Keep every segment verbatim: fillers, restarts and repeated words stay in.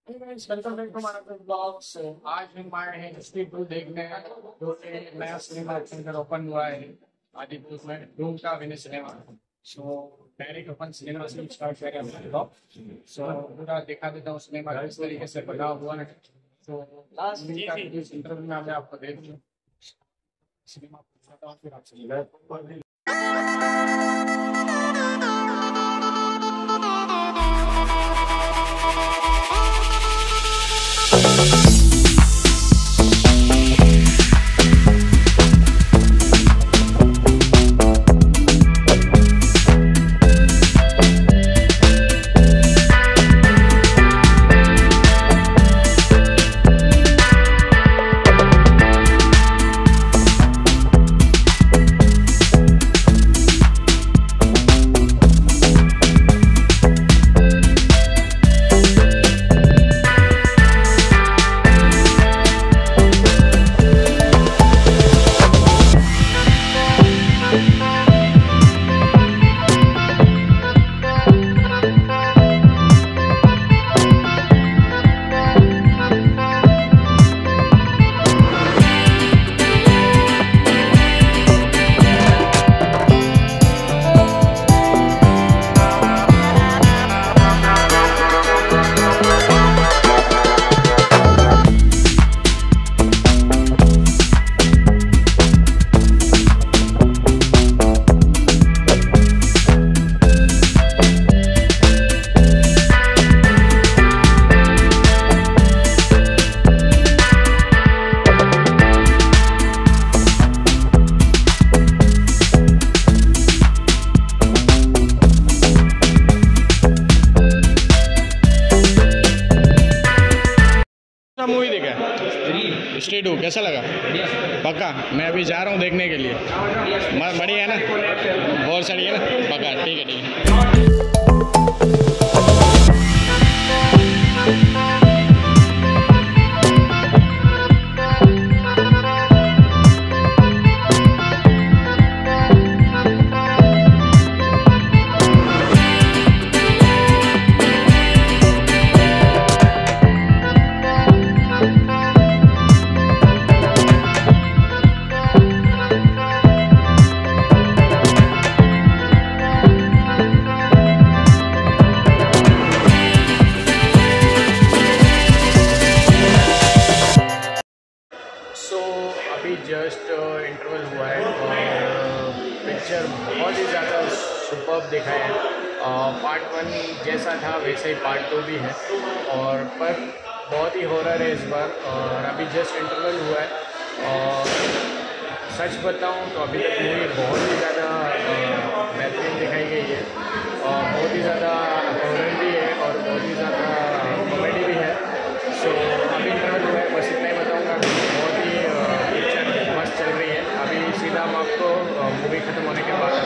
Welcome back to my blog. से आज हम आए हैं स्ट्रीट टू देखने जो कि नया सिनेमा सेंटर ओपन हुआ है आदिपुर में, रूम का विनय सिनेमा। सो डायरेक्ट अपन सिनेमा से स्टार्ट करेंगे अपना ब्लॉग। सो पूरा दिखा देता हूँ सिनेमा किस तरीके से बना हुआ है। तो लास्ट इंटरव्यू में मैं आपको दे दूँ सिनेमा फिर आपसे। मूवी देखा है स्ट्रीट टू, कैसा लगा? पक्का मैं अभी जा रहा हूँ देखने के लिए। बढ़िया है ना, बहुत सही है ना, पक्का ठीक है ठीक है। अभी जस्ट इंटरवल हुआ है और पिक्चर बहुत ही ज़्यादा सुपर्ब दिखा है। पार्ट वन जैसा था वैसे ही पार्ट टू भी है, और पर बहुत ही हॉरर है इस बार। और अभी जस्ट इंटरवल हुआ है और सच बताऊं तो अभी तक मूवी बहुत ही ज़्यादा बेहतरीन दिखाई गई है और बहुत ही ज़्यादा हॉरर भी है और बहुत ही ज़्यादा कॉमेडी भी है। सो अभी इंटरवल हुआ है, बस इतना ही बताऊँगा। बहुत ही पिक्चर मस्त चल रही है। अभी सीधा हम आपको मूवी ख़त्म होने के बाद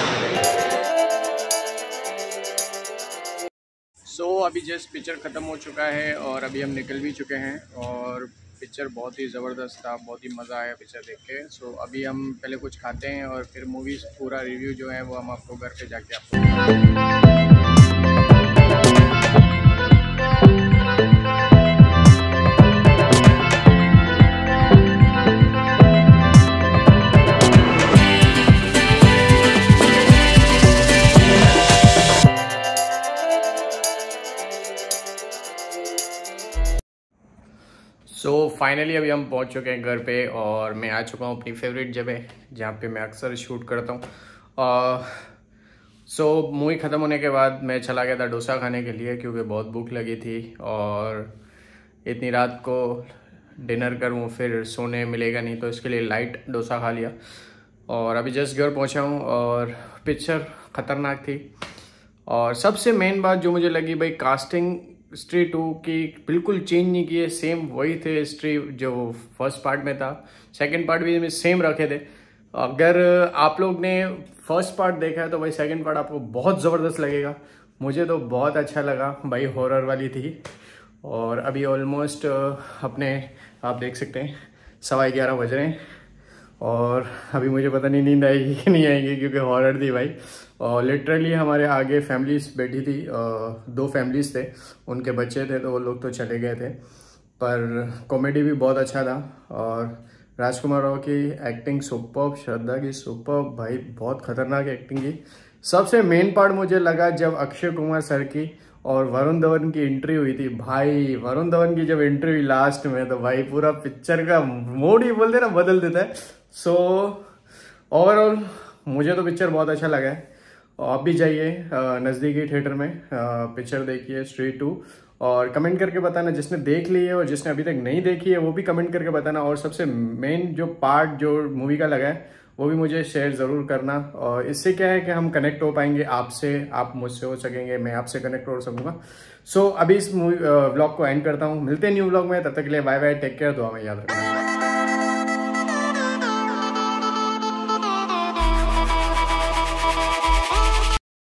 सो so, अभी जस्ट पिक्चर ख़त्म हो चुका है और अभी हम निकल भी चुके हैं और पिक्चर बहुत ही ज़बरदस्त था, बहुत ही मज़ा आया पिक्चर देख के। सो so, अभी हम पहले कुछ खाते हैं और फिर मूवी पूरा रिव्यू जो है वो हम आपको घर पे जाके आपको सो so, फाइनली अभी हम पहुंच चुके हैं घर पे और मैं आ चुका हूं अपनी फेवरेट जगह जहां पे मैं अक्सर शूट करता हूं। सो मूवी ख़त्म होने के बाद मैं चला गया था डोसा खाने के लिए क्योंकि बहुत भूख लगी थी और इतनी रात को डिनर करूं फिर सोने मिलेगा नहीं, तो इसके लिए लाइट डोसा खा लिया। और अभी जस्ट घर पहुँचा हूँ और पिक्चर ख़तरनाक थी। और सबसे मेन बात जो मुझे लगी भाई, कास्टिंग स्ट्रीट टू की बिल्कुल चेंज नहीं किए, सेम वही थे स्ट्रीट जो फर्स्ट पार्ट में था, सेकंड पार्ट भी में सेम रखे थे। अगर आप लोग ने फर्स्ट पार्ट देखा है तो भाई सेकंड पार्ट आपको बहुत ज़बरदस्त लगेगा। मुझे तो बहुत अच्छा लगा भाई, हॉरर वाली थी। और अभी ऑलमोस्ट अपने आप देख सकते हैं सवा ग्यारह बज रहे हैं और अभी मुझे पता नहीं नींद आएगी कि नहीं आएगी क्योंकि हॉरर थी भाई। और लिटरली हमारे आगे फैमिलीज बैठी थी, दो फैमिलीज थे, उनके बच्चे थे तो वो लोग तो चले गए थे, पर कॉमेडी भी बहुत अच्छा था। और राजकुमार राव की एक्टिंग सुपर्ब, श्रद्धा की सुपर्ब, भाई बहुत खतरनाक एक्टिंग की। सबसे मेन पार्ट मुझे लगा जब अक्षय कुमार सर की और वरुण धवन की एंट्री हुई थी। भाई वरुण धवन की जब एंट्री हुई लास्ट में तो भाई पूरा पिक्चर का मूड ही बोलते ना बदल देता है। सो ओवरऑल मुझे तो पिक्चर बहुत अच्छा लगा है। आप भी जाइए नज़दीकी थिएटर में, पिक्चर देखिए स्त्री टू, और कमेंट करके बताना जिसने देख ली है और जिसने अभी तक नहीं देखी है वो भी कमेंट करके बताना। और सबसे मेन जो पार्ट जो मूवी का लगा है वो भी मुझे शेयर ज़रूर करना। और इससे क्या है कि हम कनेक्ट हो पाएंगे आपसे, आप मुझसे हो सकेंगे, मैं आपसे कनेक्ट हो सकूंगा। सो so, अभी इस मूवी व्लॉग को एंड करता हूँ, मिलते हैं न्यू व्लॉग में, तब तक के लिए बाय बाय, टेक केयर, दुआ में याद रखना।